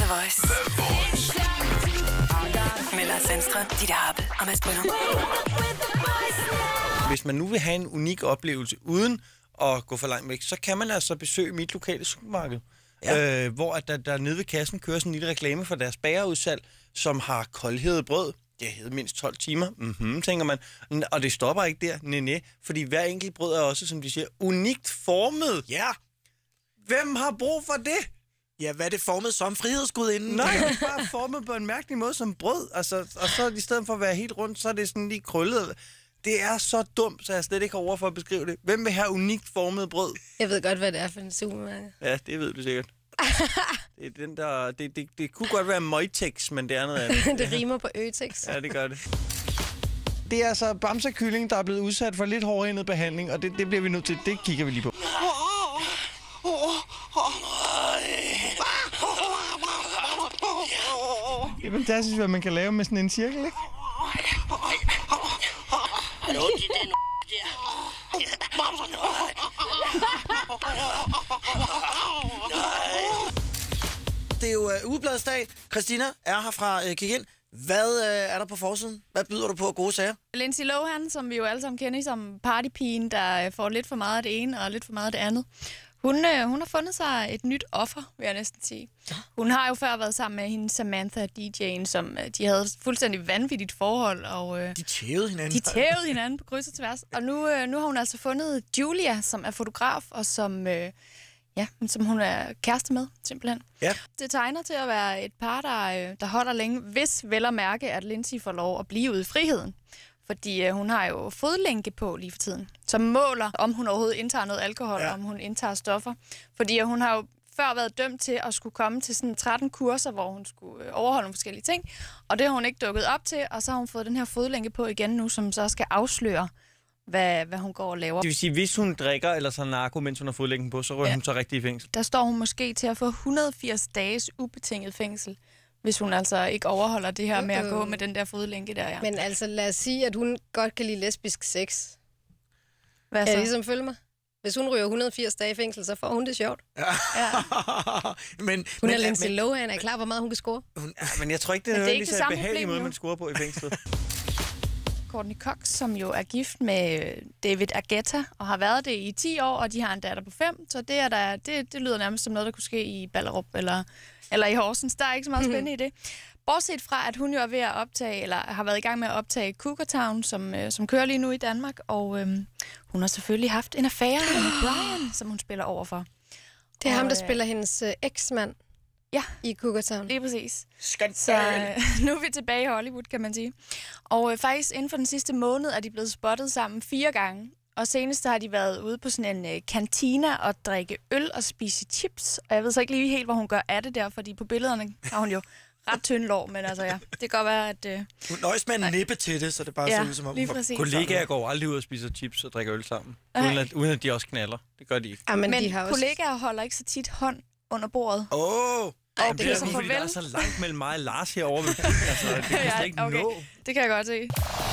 The Voice. Med Lars Sandstrøm, Ditte Happel og Mads Brynner. Hvis man nu vil have en unik oplevelse uden at gå for langt væk, så kan man altså besøge mit lokale supermarked. Ja. Hvor der nede ved kassen kører sådan en lille reklame for deres bagerudsalg, som har koldhædet brød. Det hedder mindst 12 timer, tænker man. Og det stopper ikke der, nej, fordi hver enkelt brød er også, som de siger, unikt formet. Ja. Hvem har brug for det? Ja, hvad er det formet som? Frihedsgudinden? Nej, det er bare formet på en mærkelig måde som brød. Altså, og så i stedet for at være helt rundt, så er det sådan lige krøllet. Det er så dumt, så jeg slet ikke har ord for at beskrive det. Hvem vil have unikt formet brød? Jeg ved godt, hvad det er for en supermarked. Ja, det ved du sikkert. Det er den der... Det kunne godt være Møjtex, men det er noget andet. Det rimer på Øtex. Ja, det gør det. Det er altså bamsekylling, der er blevet udsat for lidt hårdhændet behandling, og det bliver vi nødt til. Det kigger vi lige på. Det er fantastisk, hvad man kan lave med sådan en cirkel, ikke? Det er jo ugebladsdag. Christina er her fra Kig Ind. Hvad er der på forsiden? Hvad byder du på gode sager? Lindsay Lohan, som vi jo alle sammen kender som partypigen, der får lidt for meget af det ene og lidt for meget af det andet. Hun har fundet sig et nyt offer, vil jeg næsten sige. Hun har jo før været sammen med hende Samantha DJ'en, som de havde fuldstændig vanvittigt forhold. Og, de tævede hinanden. De tævede hinanden på kryds og tværs. Og nu har hun altså fundet Julia, som er fotograf, og som hun er kæreste med, simpelthen. Ja. Det tegner til at være et par, der holder længe, hvis vel at mærke, at Lindsay får lov at blive ude i friheden. Fordi hun har jo fodlænke på lige for tiden, som måler, om hun overhovedet indtager noget alkohol, om hun indtager stoffer. Fordi hun har jo før været dømt til at skulle komme til sådan 13 kurser, hvor hun skulle overholde nogle forskellige ting. Og det har hun ikke dukket op til, og så har hun fået den her fodlænke på igen nu, som så skal afsløre, hvad hun går og laver. Det vil sige, hvis hun drikker eller så narko, mens hun har fodlænken på, så rører hun så rigtig i fængsel. Der står hun måske til at få 180 dages ubetinget fængsel, hvis hun altså ikke overholder det her med at gå med den der fodlænke der, ja. Men altså, lad os sige, at hun godt kan lide lesbisk sex. Hvad så? Er det ligesom følge mig? Hvis hun ryger 180 dage i fængsel, så får hun det sjovt. Ja. Hun er Lindsay Lohan, er klar, hvor meget hun kan score? Men jeg tror ikke, det er nødvendigvis en behagelig måde, man scorer på i fængslet. Courtney Cox, som jo er gift med David Arquette, og har været det i 10 år, og de har en datter på 5, så det lyder nærmest som noget, der kunne ske i Ballerup eller i Horsens. Der er ikke så meget spændende i det. Bortset fra, at hun jo er ved at optage, eller har været i gang med at optage Cougar Town, som kører lige nu i Danmark, og hun har selvfølgelig haft en affære med Brian, som hun spiller overfor. Det er ham, der spiller hendes eksmand. Ja, i Cougar Town. Lige præcis. Så nu er vi tilbage i Hollywood, kan man sige. Og faktisk inden for den sidste måned er de blevet spottet sammen 4 gange. Og senest har de været ude på sådan en kantina og drikke øl og spise chips. Og jeg ved så ikke lige helt, hvor hun gør af det der, fordi på billederne har hun jo ret tynd lår, men altså ja, det kan godt være, at... Hun nøjes med en nippe til det, så det bare ser ud som om... Kollegaer går aldrig ud og spiser chips og drikker øl sammen, uden at de også knaller. Det gør de ikke. Ja, men de har kollegaer holder ikke så tit hånd under bordet. Det er så farvel. Der er så langt mellem mig og Lars herovre. Altså, det kan slet ikke nå. Det kan jeg godt se.